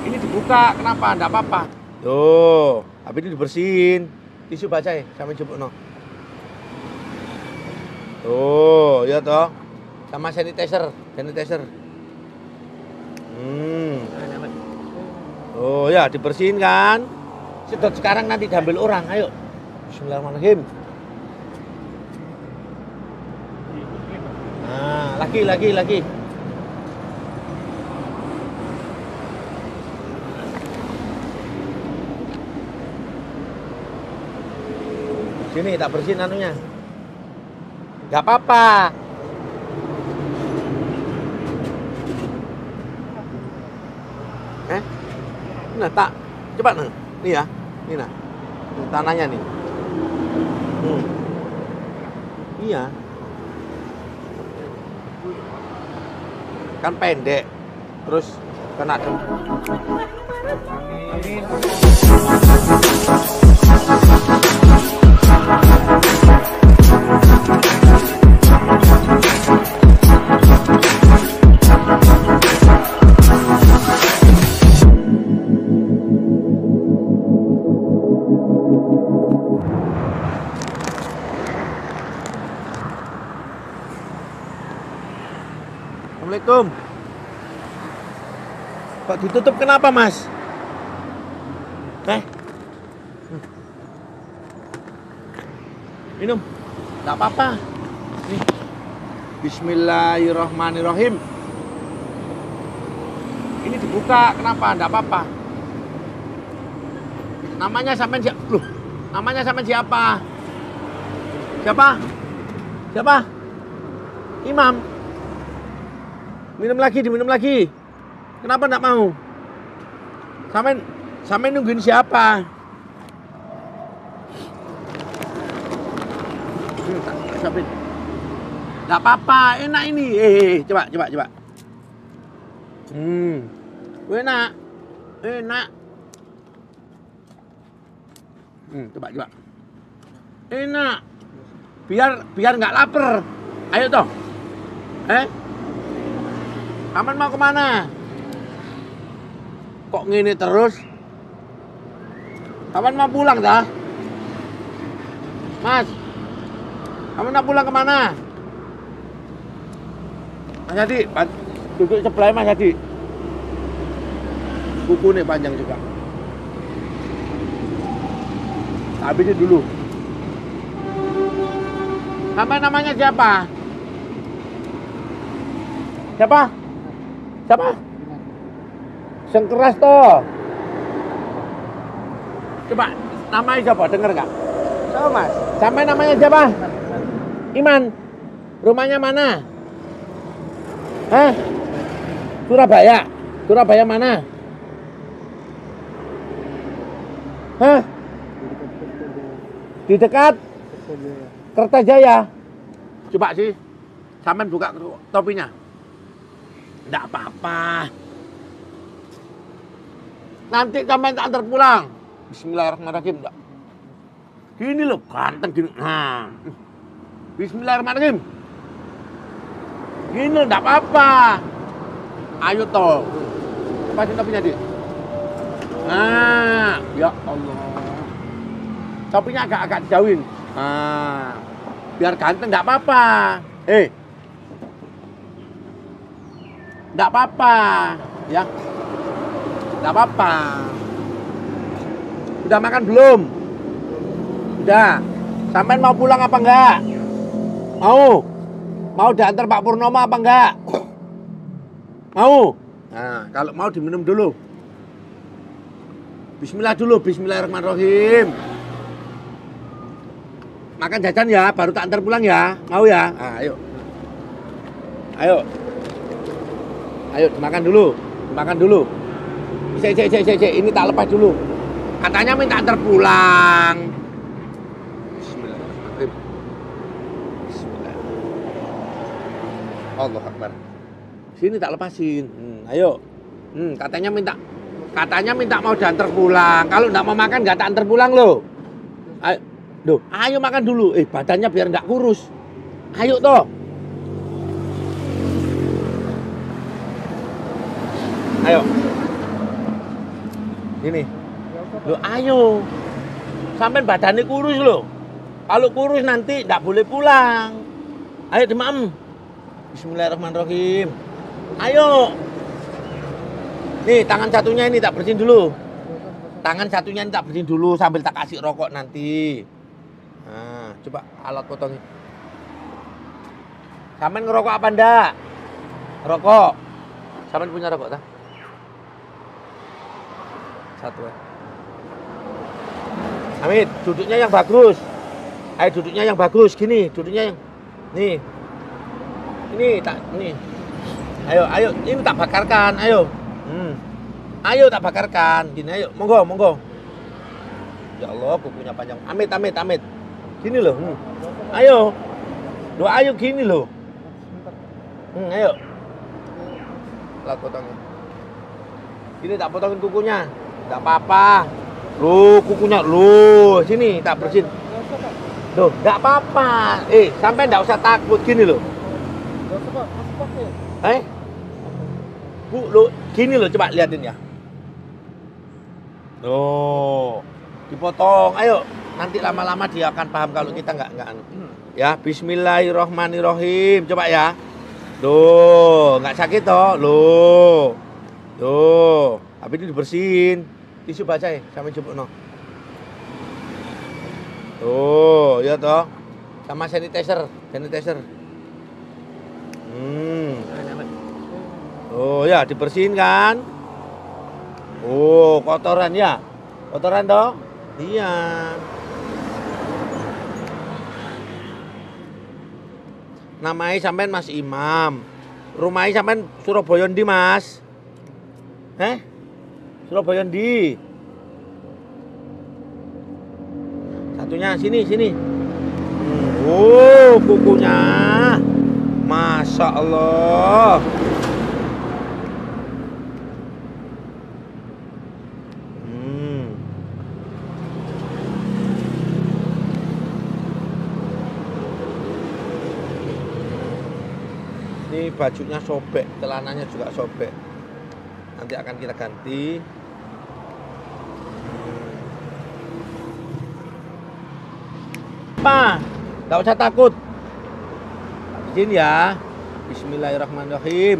Ini dibuka, kenapa? Enggak apa-apa. Tuh, habis ini dibersihin. Tisu baca ya, sampai jemput no. Tuh, ya toh. Sama sanitizer. Oh ya, dibersihin kan. Sedot sekarang nanti diambil orang, ayo. Bismillahirrahmanirrahim. Nah, lagi. Sini tak bersihin anunya. Gak apa-apa. Nah, tak. Coba nah. Nih ya. Ini nah. Ini tanahnya nih. Iya. Kan pendek. Terus kena Assalamualaikum. Kok ditutup kenapa, Mas? Minum. Enggak apa-apa. Nih. Bismillahirrahmanirrahim. Ini dibuka, kenapa? Enggak apa-apa. Namanya sampean siapa? Loh, namanya sampean siapa? Siapa? Imam. Diminum lagi. Kenapa enggak mau? Sampean nungguin siapa? Siapin. Enggak apa-apa, enak ini. Coba. Enak. Coba. Enak. Biar nggak lapar. Ayo toh. Aman mau kemana? Kok ngini terus? Kapan mau pulang dah? Mas, kamu nak pulang kemana? Mas Hadi, duduk sebelah Mas Hadi. Kuku nih panjang juga. Habisin dulu. Sampai namanya siapa? Siapa? Sengkeras toh. Coba, namanya siapa? Dengar nggak? Siapa, Mas? Sampai namanya siapa? Iman. Rumahnya mana? Surabaya mana? Di dekat Kertajaya. Coba sih, sampean buka topinya. Enggak apa-apa. Nanti sampean tak antar pulang. Bismillahirrahmanirrahim. Gini loh, ganteng gini. Nah. Bismillahirrahmanirrahim. Gini enggak apa-apa. Ayo toh. Lepasin topinya, Dik. Nah, ya Allah. Topinya agak jauhin. Nah. Biar ganteng enggak apa-apa. Enggak apa-apa, ya. Enggak apa-apa. Udah makan belum? Udah. Sampean mau pulang apa enggak? Mau diantar Pak Purnomo apa enggak? Mau? Nah, kalau mau diminum dulu. Bismillah dulu, bismillahirrahmanirrahim. Makan jajan ya, baru tak antar pulang ya. Mau ya? Nah, ayo dimakan dulu. Cek, ini tak lepas dulu. Katanya minta antar pulang. Bismillahirrahmanirrahim. Allah Akbar. Sini tak lepasin. Ayo. Katanya minta mau diantar pulang. Kalau enggak mau makan enggak tak antar pulang loh. Ayo makan dulu. Badannya biar enggak kurus. Ayo toh. Ayo. Ini. Loh, ayo. Sampai badannya kurus loh. Kalau kurus nanti nggak boleh pulang. Ayo demam. Bismillahirrahmanirrahim. Ayo. Nih, tangan satunya ini tak bersihin dulu. Tangan satunya ini tak bersihin dulu sambil tak kasih rokok nanti. Nah, coba alat potongnya. Sampean ngerokok apa ndak? Rokok. Sampean punya rokok tak? Satu ya. Amit, duduknya yang bagus. Ayo duduknya yang bagus, gini, duduknya yang nih. Ini tak ini. Ayo, ini tak bakarkan, ayo. Ayo tak bakarkan, gini ayo, monggo. Ya Allah, kukunya panjang. Amit. Gini loh. Ayo. Doa ayo gini loh. Ayo. Lah potongnya. Gini tak potongin kukunya. Enggak apa-apa. Loh, kukunya loh, sini tak bersihin. Loh, enggak apa-apa. Sampai enggak usah takut gini loh. Bu, lo gini loh, coba liatin ya. Loh, dipotong. Ayo, nanti lama-lama dia akan paham kalau kita enggak anu. Ya, bismillahirrahmanirrahim. Coba ya. Loh, enggak sakit toh? Loh, habis itu dibersihin. Tisu baca ya, sampai jemput no. Tuh, ya toh. Sama sanitizer. Oh ya, dibersihin kan? Oh, kotoran ya? Kotoran toh? Iya. Namanya sampean Mas Imam. Rumahnya sampean Surabaya ndi, Mas? Surabaya ndi? Satunya sini. Oh, kukunya. Masya Allah. Ini bajunya sobek, celananya juga sobek. Nanti akan kita ganti. Apa? Gak usah takut. Izin ya. Bismillahirrahmanirrahim.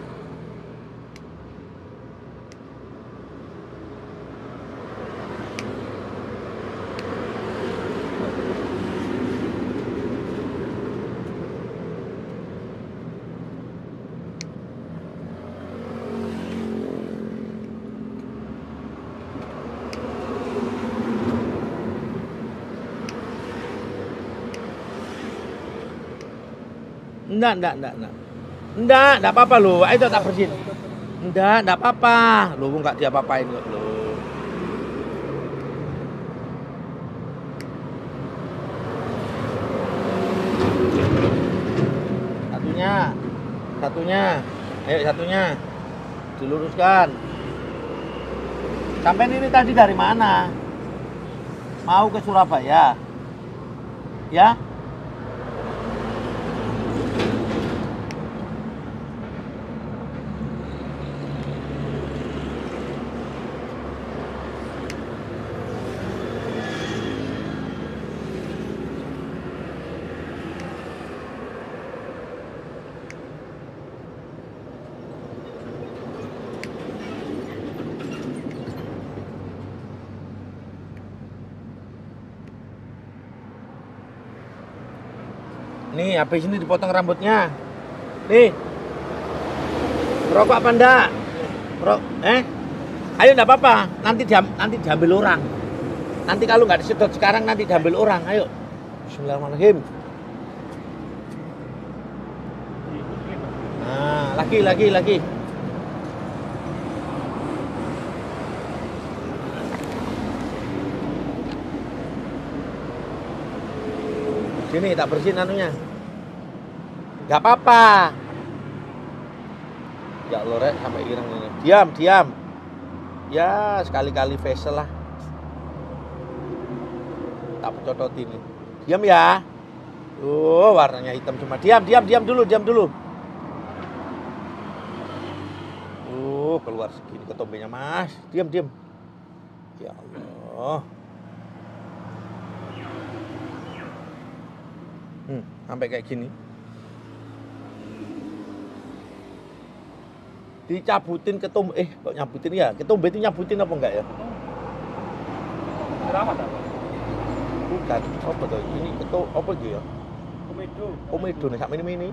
Enggak apa-apa loh. Ayo tak bersihin. Enggak apa-apa. Loh, enggak diapa-apain kok loh. Satunya. Ayo satunya. Diluruskan. Sampai ini tadi dari mana? Mau ke Surabaya? Ya? Nih, habis ini dipotong rambutnya. Nih. Merokok apa enggak? Ayo enggak apa-apa. Nanti diambil orang. Nanti kalau nggak disedot sekarang nanti diambil orang. Ayo. Bismillahirrahmanirrahim. Nah, lagi. Sini tak bersihin anunya. Gak apa-apa. Ya Allah, Rek, sampai ireng ini. Diam. Ya, sekali-kali facial lah. Tak pecototin ini. Diam ya. Warnanya hitam cuma. Diam dulu. Keluar segini ketombenya, Mas. Diam. Ya Allah. Sampai kayak gini. Dicabutin ketumbe, kok nyabutin ya? Ketumbe itu nyabutin apa enggak ya? Keramat apa? Bukan, apa tuh? Ini itu apa gitu ya? Komedo. Komedo nih, sak mini-mini.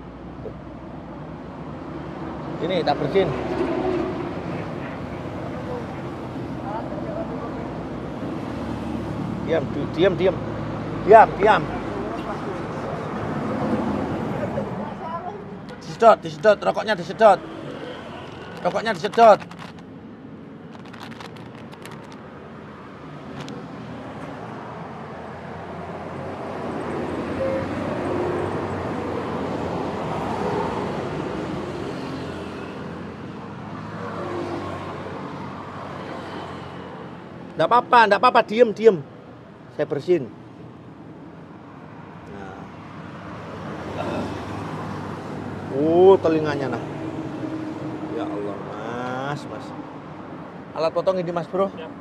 Ini tak bersihin. Diam, diam, diam. Diam, diam. Disedot, disedot, rokoknya disedot. Rokoknya disedot. Enggak apa-apa, diem, diem. Saya bersihin. Nah. Telinganya nah. Ya Allah, Mas, Mas. Alat potong ini, Mas, Bro. Ya.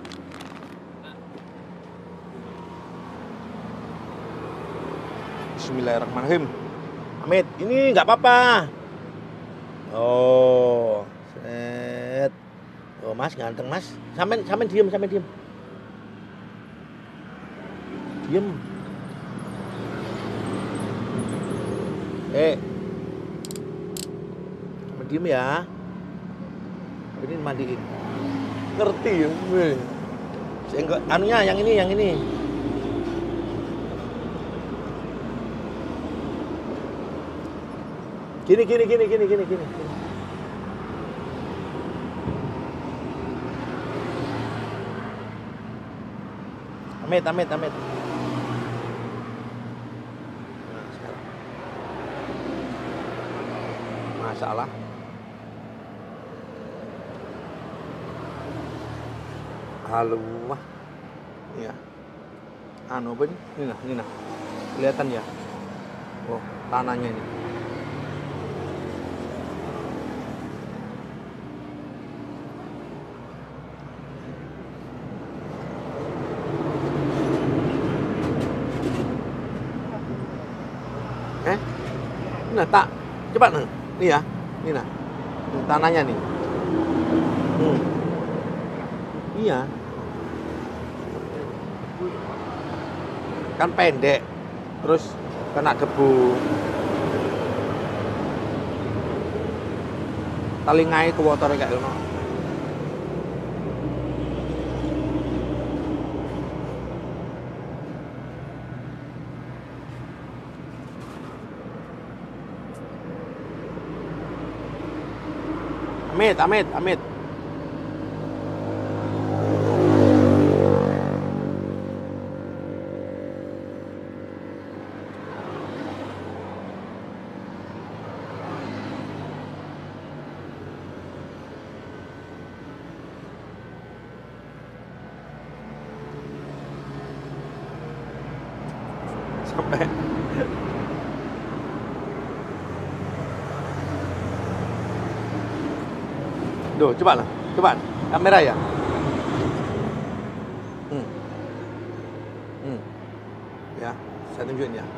Bismillahirrahmanirrahim. Amit, ini nggak apa-apa. Oh, set. Oh, Mas, ganteng, Mas. Sampai diem, sampai diem. Diem. Sampai diem ya. Ini mandiin. Ngerti ya? Anunya yang ini. Gini. Amit. Nah, sekarang. Masalah. Halo, wah. Ya. Anu apa ini? Ini nah. Kelihatan ya? Oh, tanahnya ini. Nah, tak. Coba nih. Nih ya. Ini nah. Ini tanahnya nih. Iya. Kan pendek. Terus kena debu. Telingai kewotore kayak ngono. Amit. Sampai. Duh, coba. Kamera ya. Ya, saya tunjukin ya.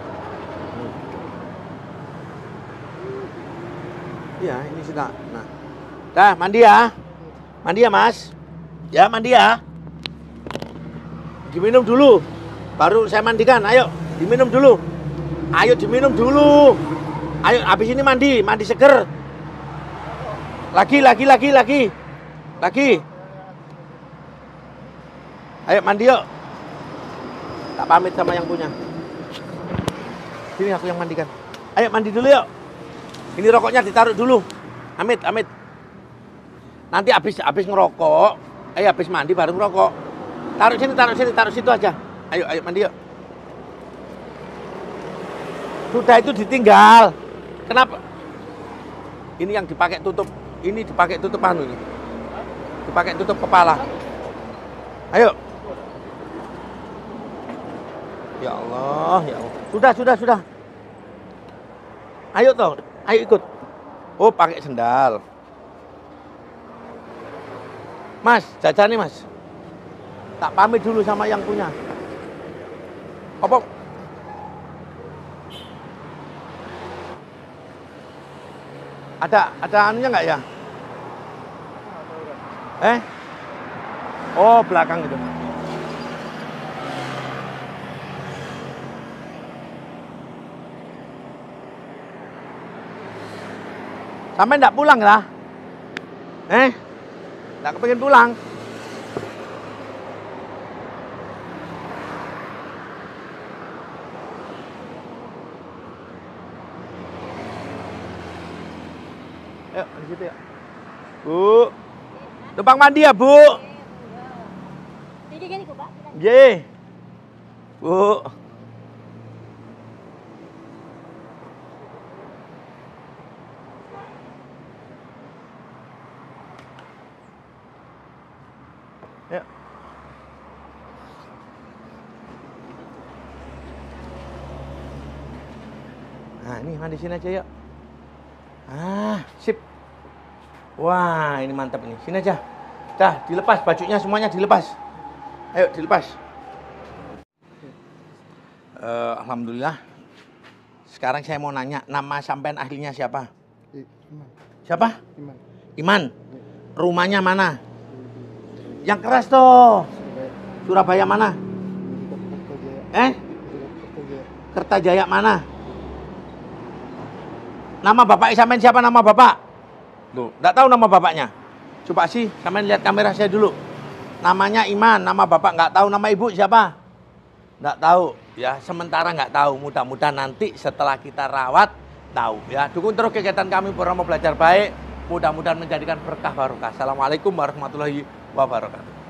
Iya, ini sudah. Nah. Dah, mandi ya. Mandi ya, Mas. Ya, mandi ya. Diminum dulu. Baru saya mandikan. Ayo, diminum dulu. Ayo diminum dulu. Ayo, habis ini mandi seger. Lagi. Ayo mandi yuk. Tak pamit sama yang punya. Sini aku yang mandikan. Ayo mandi dulu yuk. Ini rokoknya ditaruh dulu. Amit. Nanti habis ngerokok, habis mandi baru ngerokok. Taruh situ aja. Ayo mandi yuk. Sudah itu ditinggal. Kenapa? Ini yang dipakai tutup. Ini dipakai tutup anu ini. Dipakai tutup kepala. Ayo. Ya Allah. Sudah. Ayo toh, ayo ikut. Oh, pakai sendal. Mas, jajan nih, Mas. Tak pamit dulu sama yang punya. Apa? Ada anunya nggak ya? Oh, belakang itu. Sampai enggak pulang lah? Enggak kepengin pulang? Yuk, di situ ya. Bu. Tumpang mandi ya, Bu? Nggih. Bu. Yuk. Nah, ini mandi sini aja yuk. Sip. Wah, ini mantap ini. Sini aja. Dah, dilepas bajunya semuanya dilepas. Ayo, dilepas. Alhamdulillah. Sekarang saya mau nanya, nama sampean aslinya siapa? Iman. Siapa? Iman. Iman. Rumahnya mana? Yang keras toh. Surabaya. Surabaya mana? Kertajaya. Kertajaya. Kertajaya mana? Nama bapak sampean siapa nama bapak? Loh, enggak tahu nama bapaknya. Coba sih, sampean lihat kamera saya dulu. Namanya Iman, nama bapak enggak tahu, nama ibu siapa? Enggak tahu. Ya, sementara enggak tahu. Mudah-mudahan nanti setelah kita rawat tahu ya. Dukung terus kegiatan kami Program Belajar Baik. Mudah-mudahan menjadikan berkah barokah. Assalamualaikum warahmatullahi wabarakatuh.